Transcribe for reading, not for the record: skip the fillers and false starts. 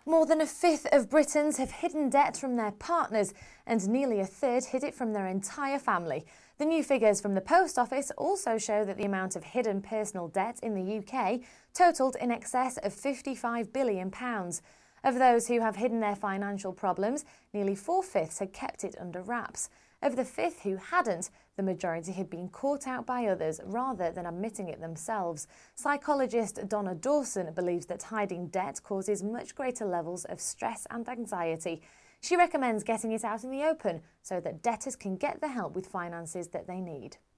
More than a fifth of Britons have hidden debt from their partners, and nearly a third hid it from their entire family. The new figures from the Post Office also show that the amount of hidden personal debt in the UK totalled in excess of £55 billion. Of those who have hidden their financial problems, nearly 4/5 had kept it under wraps. Of the fifth who hadn't, the majority had been caught out by others rather than admitting it themselves. Psychologist Donna Dawson believes that hiding debt causes much greater levels of stress and anxiety. She recommends getting it out in the open so that debtors can get the help with finances that they need.